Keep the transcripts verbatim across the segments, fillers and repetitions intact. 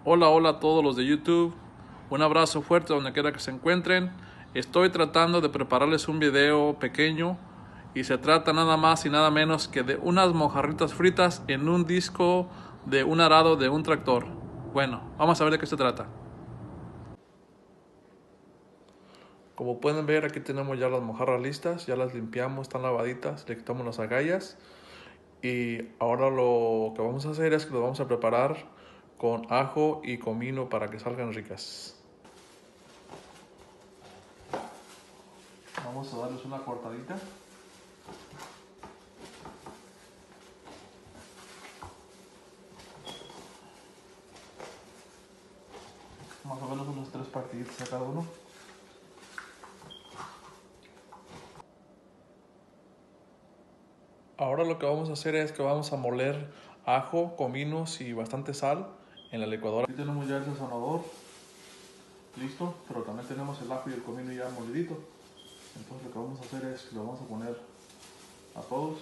Hola, hola a todos los de YouTube. Un abrazo fuerte donde quiera que se encuentren. Estoy tratando de prepararles un video pequeño y se trata nada más y nada menos que de unas mojarritas fritas en un disco de un arado de un tractor. Bueno, vamos a ver de qué se trata. Como pueden ver, aquí tenemos ya las mojarras listas, ya las limpiamos, están lavaditas, le quitamos las agallas. Y ahora lo que vamos a hacer es que lo vamos a preparar con ajo y comino para que salgan ricas. Vamos a darles una cortadita. Más o menos unos tres partiditos a cada uno. Ahora lo que vamos a hacer es que vamos a moler ajo, cominos y bastante sal en la licuadora. Aquí tenemos ya el sazonador listo, pero también tenemos el ajo y el comino ya molidito. Entonces lo que vamos a hacer es que lo vamos a poner a todos.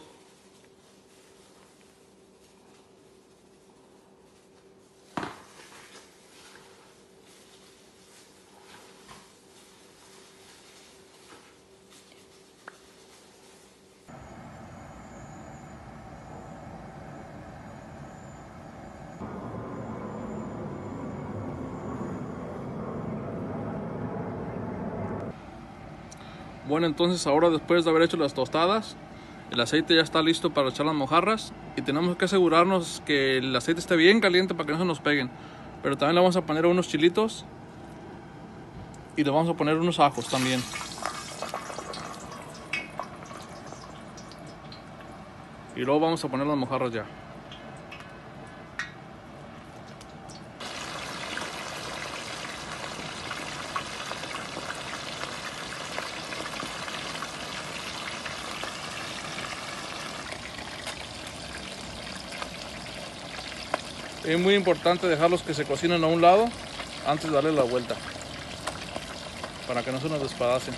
Bueno, entonces ahora después de haber hecho las tostadas, el aceite ya está listo para echar las mojarras y tenemos que asegurarnos que el aceite esté bien caliente para que no se nos peguen. Pero también le vamos a poner unos chilitos y le vamos a poner unos ajos también. Y luego vamos a poner las mojarras ya. Es muy importante dejarlos que se cocinen a un lado antes de darle la vuelta, para que no se nos despedacen.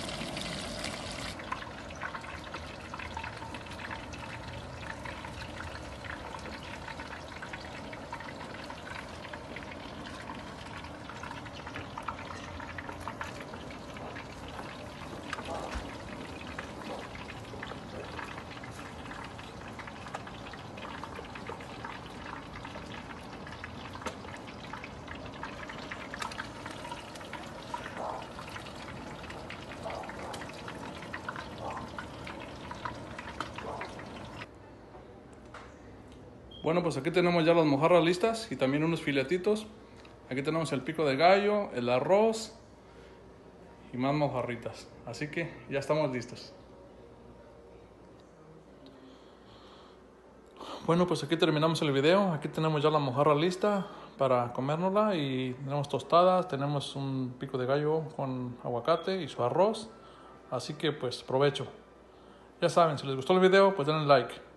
Bueno, pues aquí tenemos ya las mojarras listas y también unos filetitos. Aquí tenemos el pico de gallo, el arroz y más mojarritas. Así que ya estamos listos. Bueno, pues aquí terminamos el video. Aquí tenemos ya la mojarra lista para comérnosla y tenemos tostadas, tenemos un pico de gallo con aguacate y su arroz. Así que pues provecho. Ya saben, si les gustó el video, pues denle like.